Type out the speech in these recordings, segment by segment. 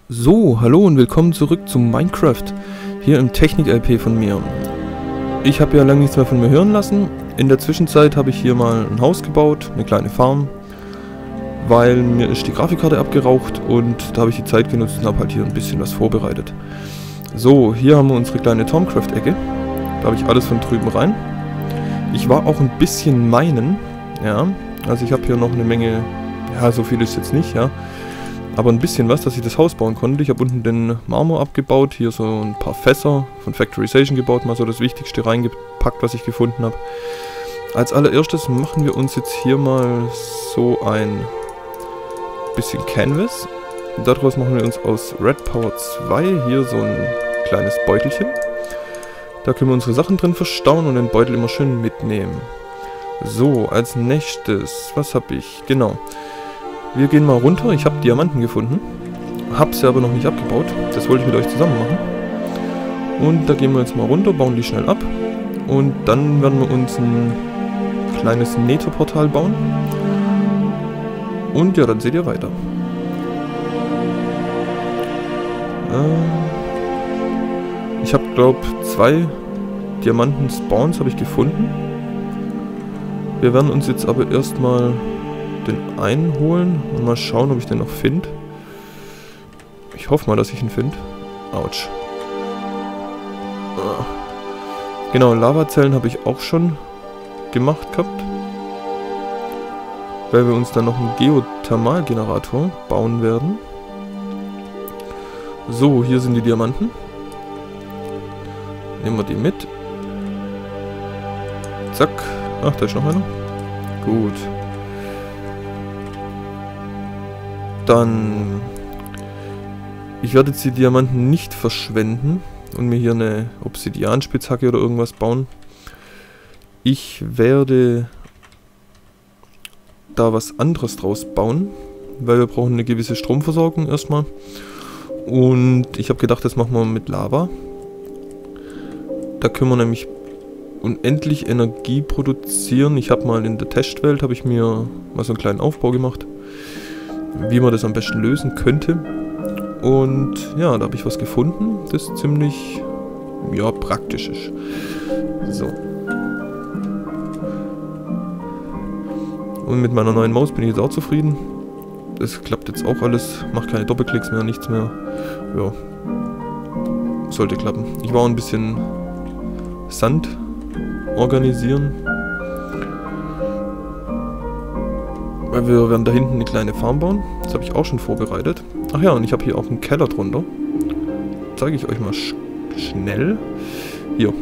So, hallo und willkommen zurück zu Minecraft, hier im Technik-LP von mir. Ich habe ja lange nichts mehr von mir hören lassen. In der Zwischenzeit habe ich hier mal ein Haus gebaut, eine kleine Farm, weil mir ist die Grafikkarte abgeraucht und da habe ich die Zeit genutzt und habe halt hier ein bisschen was vorbereitet. So, hier haben wir unsere kleine Tomcraft-Ecke. Da habe ich alles von drüben rein. Ich war auch ein bisschen minen, ja, also ich habe hier noch eine Menge, ja, so viel ist jetzt nicht, ja. Aber ein bisschen was, dass ich das Haus bauen konnte. Ich habe unten den Marmor abgebaut, hier so ein paar Fässer von Factorization gebaut, mal so das Wichtigste reingepackt, was ich gefunden habe. Als allererstes machen wir uns jetzt hier mal so ein bisschen Canvas. Daraus machen wir uns aus Red Power 2 hier so ein kleines Beutelchen. Da können wir unsere Sachen drin verstauen und den Beutel immer schön mitnehmen. So, als nächstes, was habe ich? Genau. Wir gehen mal runter, ich habe Diamanten gefunden, habe sie aber noch nicht abgebaut, das wollte ich mit euch zusammen machen. Und da gehen wir jetzt mal runter, bauen die schnell ab und dann werden wir uns ein kleines Nether-Portal bauen. Und ja, dann seht ihr weiter. Ich habe, glaube ich, 2 Diamanten-Spawns habe ich gefunden. Wir werden uns jetzt aber erstmal den einen holen und mal schauen, ob ich den noch finde. Ich hoffe mal, dass ich ihn finde. Autsch. Genau, Lavazellen habe ich auch schon gemacht gehabt. Weil wir uns dann noch einen Geothermalgenerator bauen werden. So, hier sind die Diamanten. Nehmen wir die mit. Zack. Ach, da ist noch einer. Gut. Dann, ich werde jetzt die Diamanten nicht verschwenden und mir hier eine Obsidianspitzhacke oder irgendwas bauen. Ich werde da was anderes draus bauen, weil wir brauchen eine gewisse Stromversorgung erstmal. Und ich habe gedacht, das machen wir mit Lava. Da können wir nämlich unendlich Energie produzieren. Ich habe mal in der Testwelt, habe ich mir mal so einen kleinen Aufbau gemacht, wie man das am besten lösen könnte. Und ja, da habe ich was gefunden, das ziemlich, ja, praktisch ist. So. Und mit meiner neuen Maus bin ich jetzt auch zufrieden. Das klappt jetzt auch alles, macht keine Doppelklicks mehr, nichts mehr. Ja, sollte klappen. Ich war auch ein bisschen Sand organisieren. Weil wir werden da hinten eine kleine Farm bauen. Das habe ich auch schon vorbereitet. Ach ja, und ich habe hier auch einen Keller drunter. Zeige ich euch mal schnell. Hier.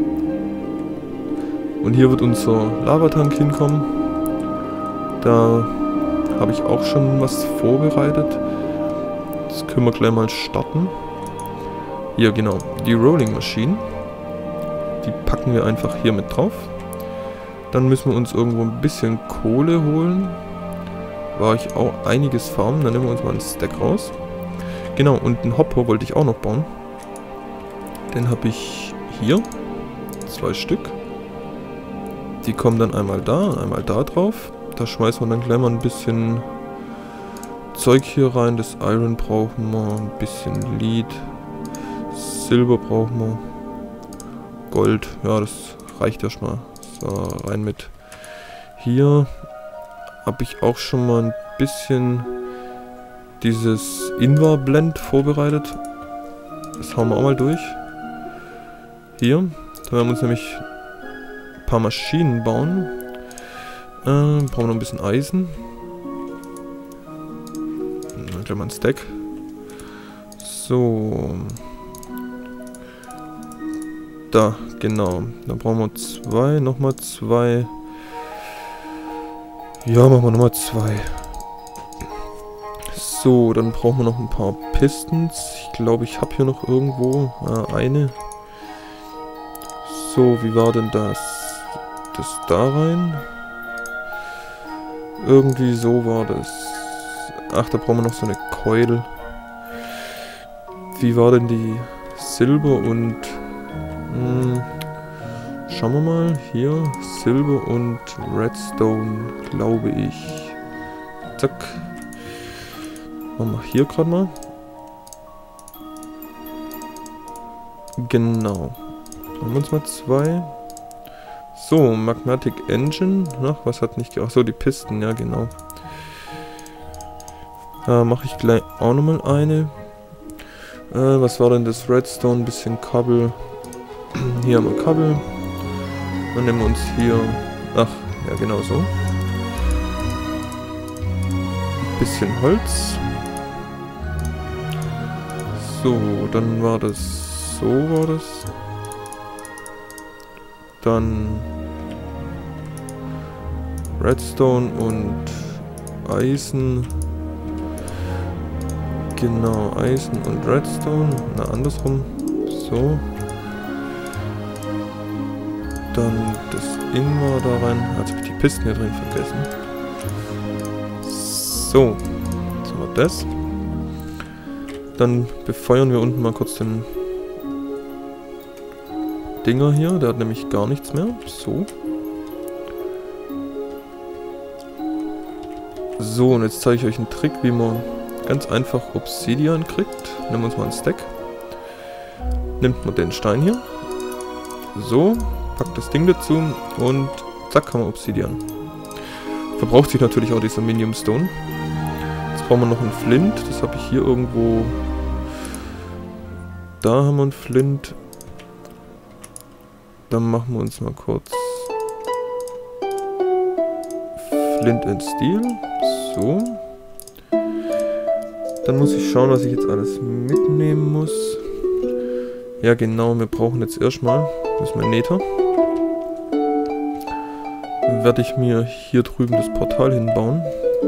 Und hier wird unser Lavatank hinkommen. Da habe ich auch schon was vorbereitet. Das können wir gleich mal starten. Hier, genau. Die Rolling Machine. Die packen wir einfach hier mit drauf. Dann müssen wir uns irgendwo ein bisschen Kohle holen. War ich auch einiges farmen, dann nehmen wir uns mal einen Stack raus. Genau, und einen Hopper wollte ich auch noch bauen. Den habe ich hier. 2 Stück. Die kommen dann einmal da und einmal da drauf. Da schmeißen wir dann gleich mal ein bisschen Zeug hier rein. Das Iron brauchen wir, ein bisschen Lead. Silber brauchen wir. Gold, ja, das reicht erstmal. So, rein mit. Hier habe ich auch schon mal ein bisschen dieses Invar-Blend vorbereitet. Das hauen wir auch mal durch. Hier, da werden wir uns nämlich ein paar Maschinen bauen. Brauchen wir noch ein bisschen Eisen. Dann gleich mal ein Stack. So. Da, genau. Dann brauchen wir 2, nochmal 2. Ja, machen wir nochmal 2. So, dann brauchen wir noch ein paar Pistons. Ich glaube, ich habe hier noch irgendwo eine. So, wie war denn das? Das da rein. Irgendwie so war das. Ach, da brauchen wir noch so eine Keule. Wie war denn die Silber und... schauen wir mal. Hier, Silber und Redstone, glaube ich. Zack. Machen wir hier gerade mal. Genau. Haben wir uns mal 2. So, Magnetic Engine. Ach, was hat nicht... Ach so, die Pisten, ja genau. Mache ich gleich auch nochmal eine. Was war denn das? Redstone, bisschen Kabel. Hier haben wir Kabel. Dann nehmen wir uns hier... Ach, ja genau so. Ein bisschen Holz. So, dann war das... So war das. Dann... Redstone und Eisen. Genau, Eisen und Redstone. Na, andersrum. So. Dann das Ingwer da rein. Jetzt habe ich die Pisten hier drin vergessen. So. Jetzt haben wir das. Dann befeuern wir unten mal kurz den Dinger hier. Der hat nämlich gar nichts mehr. So. So, und jetzt zeige ich euch einen Trick, wie man ganz einfach Obsidian kriegt. Nehmen wir uns mal einen Stack. Nimmt man den Stein hier. So, packt das Ding dazu und zack, haben wir Obsidian. Verbraucht sich natürlich auch dieser Minium Stone. Jetzt brauchen wir noch einen Flint. Das habe ich hier irgendwo. Da haben wir einen Flint. Dann machen wir uns mal kurz Flint and Steel. So. Dann muss ich schauen, was ich jetzt alles mitnehmen muss. Ja genau, wir brauchen jetzt erstmal, das ist mein Nether. Dann werde ich mir hier drüben das Portal hinbauen.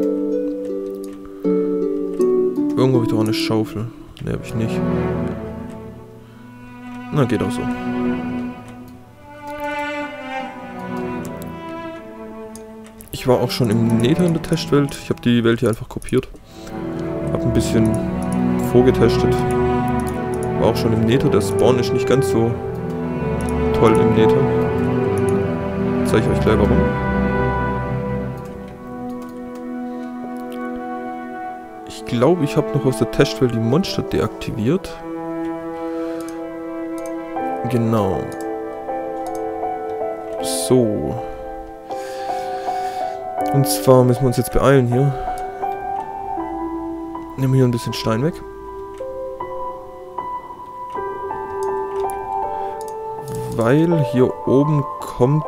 Irgendwo habe ich doch eine Schaufel. Ne, habe ich nicht. Na, geht auch so. Ich war auch schon im Nether in der Testwelt. Ich habe die Welt hier einfach kopiert. Habe ein bisschen vorgetestet. War auch schon im Nether. Der Spawn ist nicht ganz so toll im Nether. Zeige ich euch gleich warum. Ich glaube, ich habe noch aus der Testwelt die Monster deaktiviert. Genau. So. Und zwar müssen wir uns jetzt beeilen hier. Nehmen wir hier ein bisschen Stein weg. Weil hier oben kommt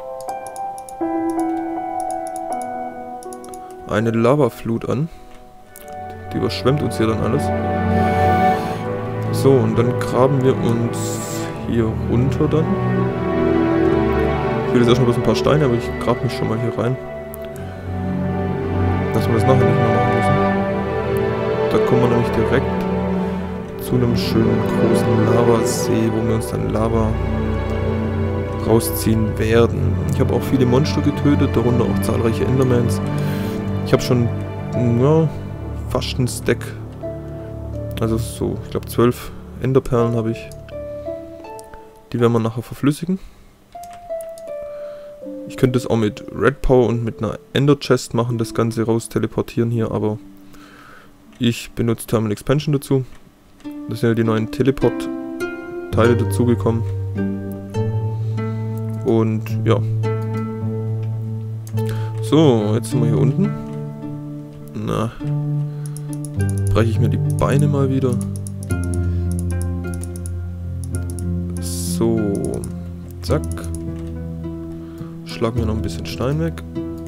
eine Lavaflut an. Die überschwemmt uns hier dann alles. So, und dann graben wir uns hier runter dann. Ich will jetzt erstmal bloß ein paar Steine, aber ich grabe mich schon mal hier rein. Dass wir das nachher nicht mehr machen müssen. Da kommen wir nämlich direkt zu einem schönen großen Lavasee, wo wir uns dann Lava rausziehen werden. Ich habe auch viele Monster getötet, darunter auch zahlreiche Endermans. Ich habe schon ja, fast einen Stack, also so, ich glaube 12 Enderperlen habe ich. Die werden wir nachher verflüssigen. Ich könnte das auch mit Red Power und mit einer Ender Chest machen, das Ganze raus teleportieren hier, aber ich benutze Thermal Expansion dazu. Da sind ja die neuen Teleport-Teile dazugekommen. Und ja. So, jetzt sind wir hier unten. Na. Breche ich mir die Beine mal wieder. So. Zack. Schlagen wir noch ein bisschen Stein weg.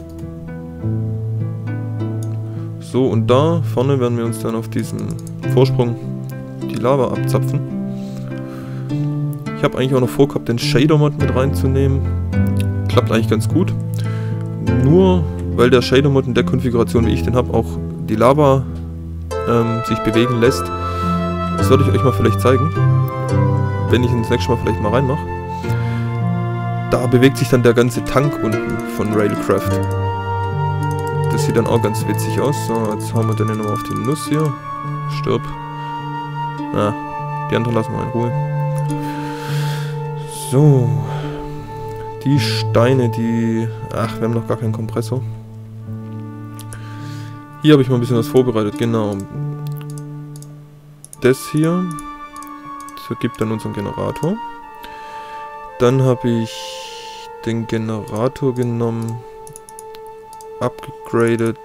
So, und da vorne werden wir uns dann auf diesem Vorsprung die Lava abzapfen. Ich habe eigentlich auch noch vorgehabt, den Shader-Mod mit reinzunehmen. Klappt eigentlich ganz gut. Nur weil der Shader-Mod in der Konfiguration, wie ich den habe, auch die Lava sich bewegen lässt. Das werde ich euch mal vielleicht zeigen. Wenn ich ihn das nächste Mal vielleicht mal reinmache. Da bewegt sich dann der ganze Tank unten von Railcraft. Das sieht dann auch ganz witzig aus. So, jetzt hauen wir den nochmal auf die Nuss hier. Stirb. Na, die anderen lassen wir in Ruhe. So. Die Steine, die... Ach, wir haben noch gar keinen Kompressor. Hier habe ich mal ein bisschen was vorbereitet, genau. Das hier. Das ergibt dann unseren Generator. Dann habe ich den Generator genommen, abgegradet.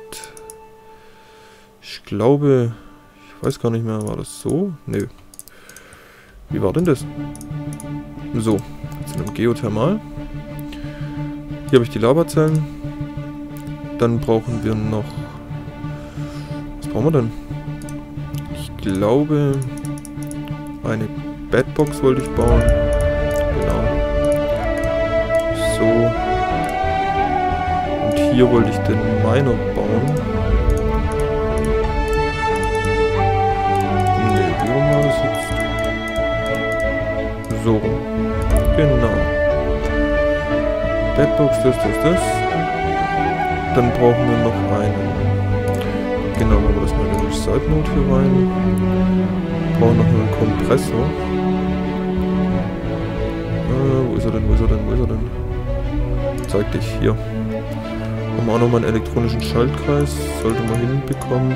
Ich glaube, ich weiß gar nicht mehr, war das so? Nö. Wie war denn das? So, jetzt in einem Geothermal. Hier habe ich die Lavazellen. Dann brauchen wir noch... Was brauchen wir denn? Ich glaube, eine Bedbox wollte ich bauen. Genau. So. Und hier wollte ich den Miner bauen. Ne, wie rum war das jetzt? So rum. Genau. Bedbox, das. Dann brauchen wir noch einen. Genau, machen wir das mal in den Recite-Mode hier rein. Brauchen noch einen Kompressor. Wo ist er denn? Zeig dich hier. Haben wir auch nochmal einen elektronischen Schaltkreis. Sollte man hinbekommen.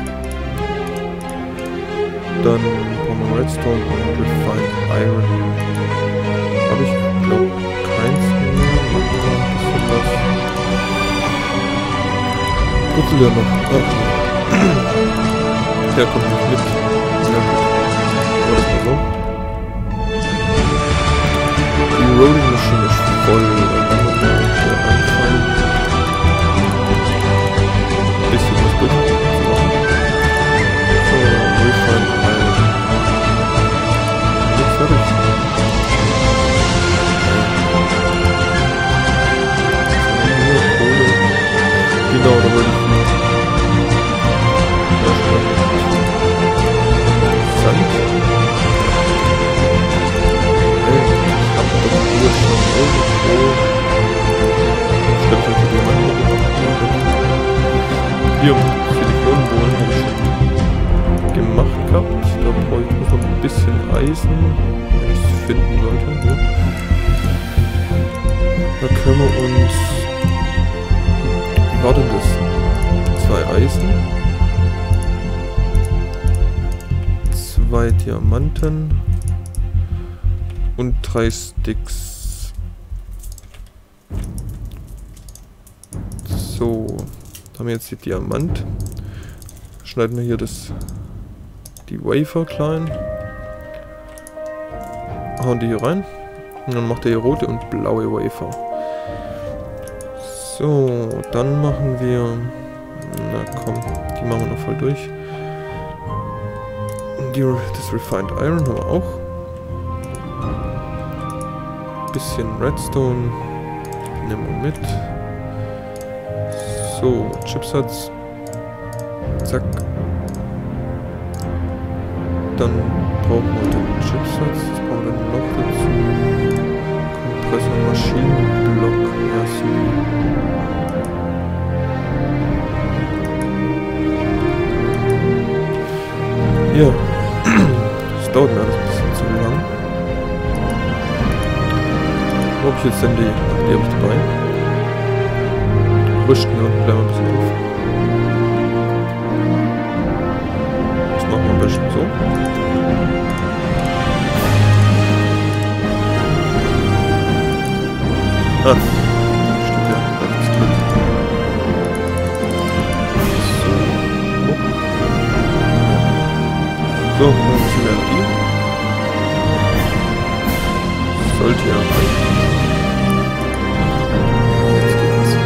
Dann brauchen wir Redstone und Refined Iron. Habe ich, glaube keins mehr. Putzel ja noch. Der kommt nicht mit. Ja gut. Aber das mal so. Die Rolling Machine ist voll. Dann können wir hier anfangen. Ein bisschen was durch. So, Refined Iron. Jetzt fertig. Genau, da wollte ich nur Sand. Ich hab doch hier schon irgendwo. Ich glaube, ich habe die mal hier Silikonbohlen habe ich schon gemacht gehabt. Da brauche ich noch ein bisschen Eisen, wenn ich es finden sollte. Ja. Da können wir uns... Wie war denn das? 2 Eisen, 2 Diamanten und 3 Sticks. So, da haben wir jetzt die Diamant. Schneiden wir hier die Wafer klein. Hauen die hier rein. Und dann macht er hier rote und blaue Wafer. So, dann machen wir... Na komm, die machen wir noch voll durch. Das Refined Iron haben wir auch. Bisschen Redstone nehmen wir mit. So, Chipsatz. Zack. Dann brauchen wir den Chipsatz. Das brauchen wir dann noch dazu. Kompressor, Maschinenblock. Ja, so. Ja, das dauert mir alles ein bisschen zu lang. Wo habe ich jetzt denn die? Die habe ich dabei. Rüsten wir und bleiben ein bisschen auf. Das machen wir am besten so. Ah, stimmt ja, das ist gut. So, noch ein bisschen mehr Energie. Sollte ja reichen. Jetzt geht das.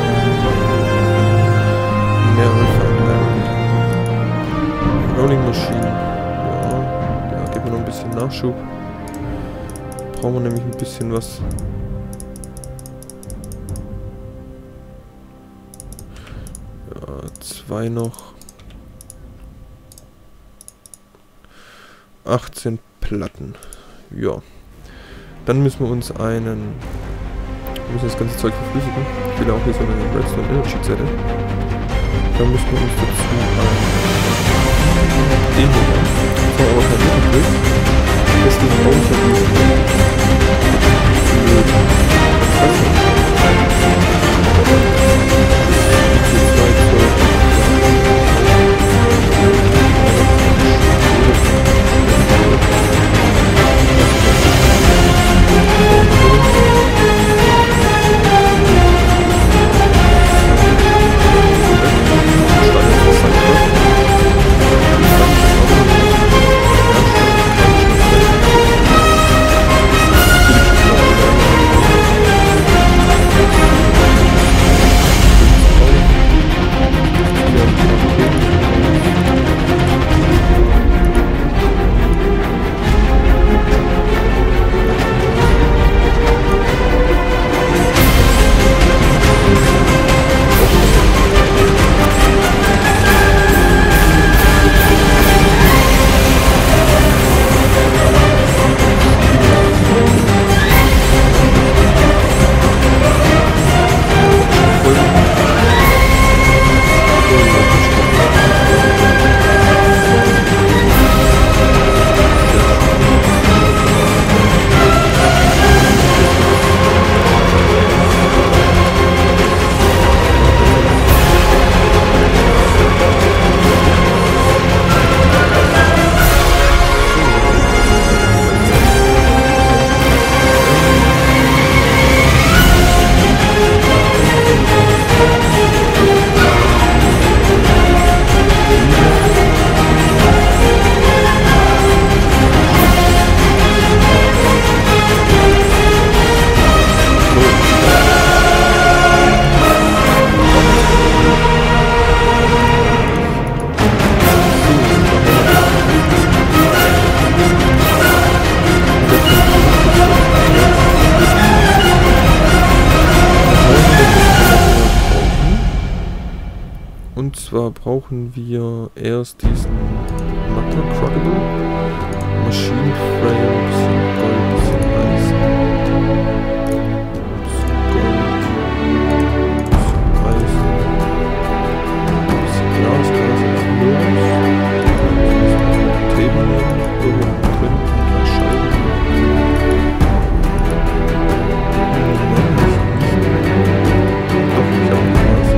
Mehr Refined Iron. Rolling Machine. Ja, geben wir noch ein bisschen Nachschub. Brauchen wir nämlich ein bisschen was. Ja, 2 noch. 18 Platten. Ja. Dann müssen wir uns das ganze Zeug verflüssigen. Ich will auch hier so eine Redstone Energy Zelle. Dann müssen wir uns dazu den hier machen. Das war aber kein Mittelblick. Deswegen brauche ich ja diesen Und zwar brauchen wir erst diesen Magma Crocodile, Machine Frame, bisschen Gold, bisschen Eisen. Bisschen Gold, bisschen Eisen, bisschen Glas, Glas und Table nehmen, irgendwo drin, ein paar Scheiben. Doch, ich habe Glas.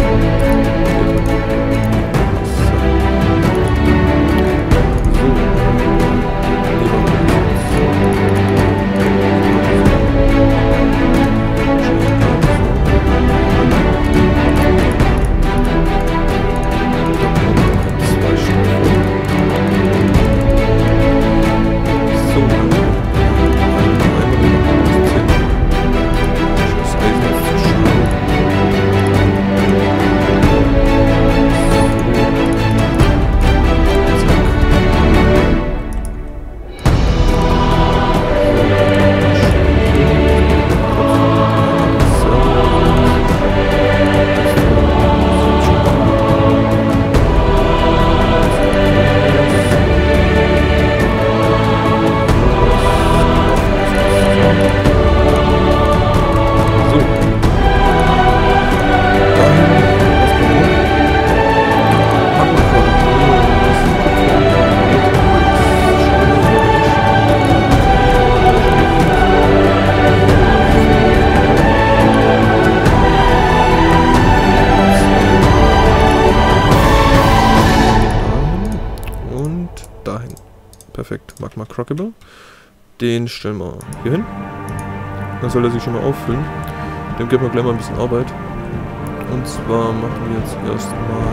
Perfekt, Magma Crocodile. Den stellen wir hier hin. Dann soll er sich schon mal auffüllen. Dem geben wir gleich mal ein bisschen Arbeit. Und zwar machen wir jetzt erstmal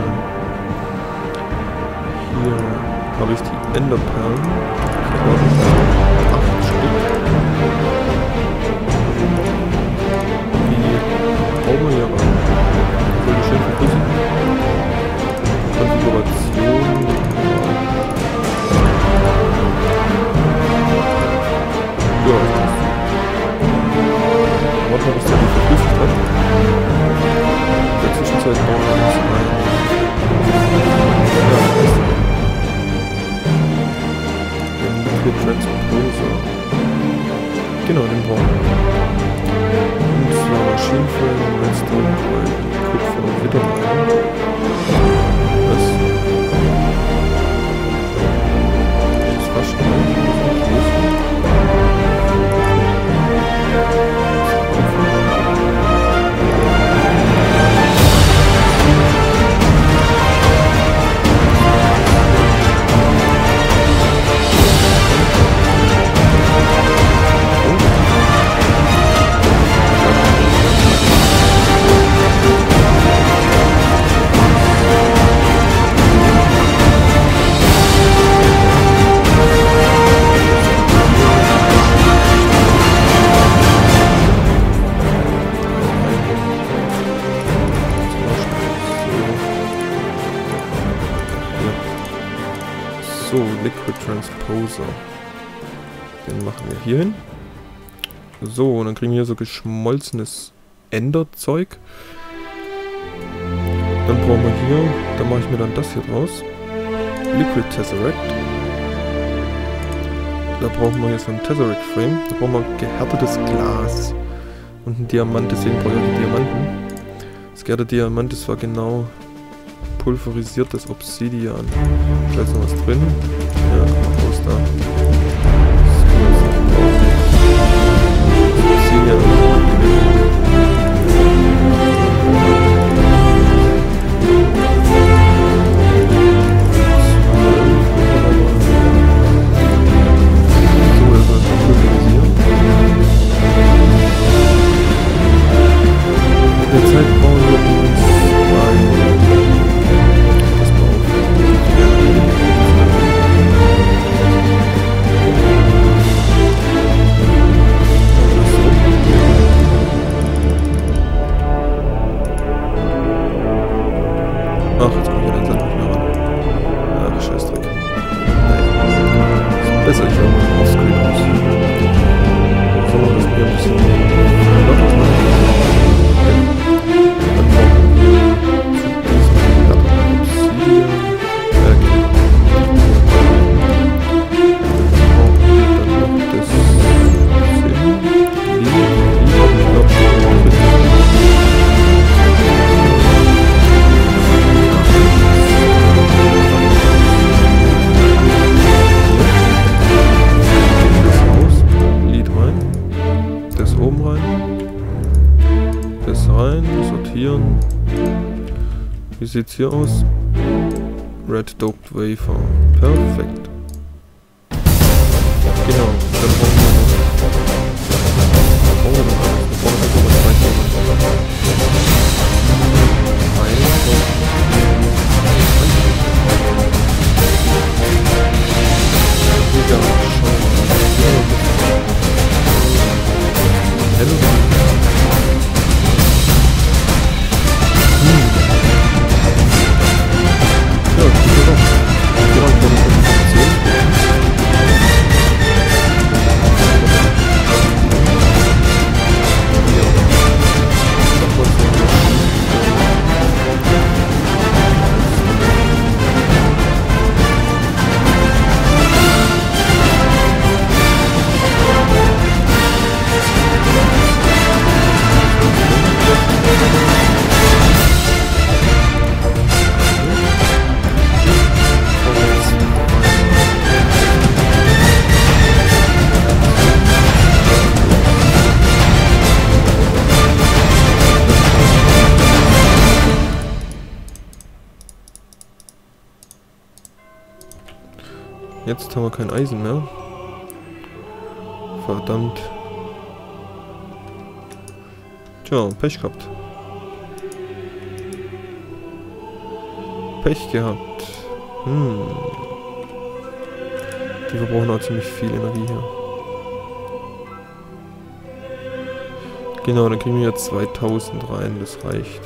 hier habe ich die Enderperlen. Ich glaube 8 Stück. Die brauchen wir hier rein. Soll die schön vergrößern. Konfiguration. Ja, das passt. Warten wir, bis der die verflüssigt hat. In der Zwischenzeit bauen wir uns ein. Ja, das ist den Liquid Transposer. Genau, den brauchen wir. Und zwar Machine Frame, Redstone, Kupfer und Witterlein. Das ist fast schon ein. So, Liquid Transposer. Den machen wir hier hin. So, und dann kriegen wir hier so geschmolzenes Enderzeug. Dann brauchen wir hier, da mache ich mir dann das hier draus. Liquid Tesseract. Da brauchen wir hier so ein Tesseract Frame. Da brauchen wir gehärtetes Glas. Und ein Diamant, deswegen brauchen wir die Diamanten. Das gehärtete Diamant, das war genau pulverisiertes Obsidian. Da ist noch was drin. Ja, raus da. Obsidian. Ach, jetzt kommt ja den Sand nicht mehr ran. Ja, der Scheißdreck. Naja. Ist besser, ich habe mal offscreen aus. So, das mir ein bisschen locker machen. Dann brauchen wir zu diesem Wie sieht's hier aus? Red Doped Wafer. Perfekt. Genau, dann brauchen wir noch. Wir brauchen noch zwei Jetzt haben wir kein Eisen mehr. Verdammt. Tja, Pech gehabt. Pech gehabt. Die verbrauchen auch ziemlich viel Energie hier. Genau, dann kriegen wir jetzt 2000 rein, das reicht.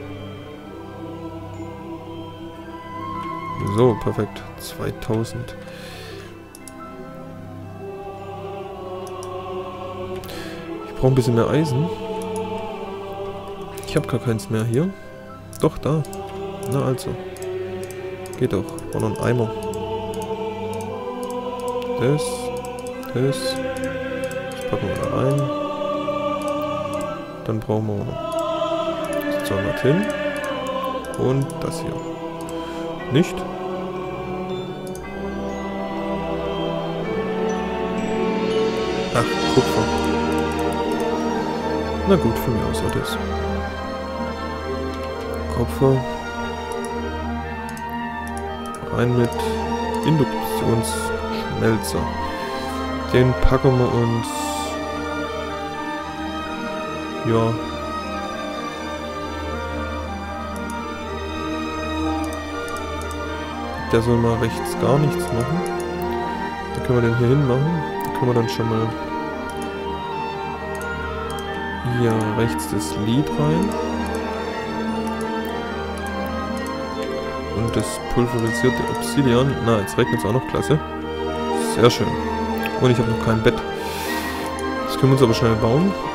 So, perfekt. 2000. Ich brauche ein bisschen mehr Eisen. Ich habe gar keins mehr hier. Doch, da. Na also. Geht doch. Ich brauche noch einen Eimer. Das packen wir da rein. Dann brauchen wir noch 200 hin. Und das hier. Nicht? Ach, Kupfer. Na gut, von mir aus auch das. Kupfer. Rein mit Induktionsschmelzer. Den packen wir uns. Ja. Der soll mal rechts gar nichts machen. Da können wir den hier hin machen. Da können wir dann schon mal hier rechts das Lied rein. Und das pulverisierte Obsidian. Na, jetzt regnet es auch noch, klasse. Sehr schön. Und ich habe noch kein Bett. Das können wir uns aber schnell bauen.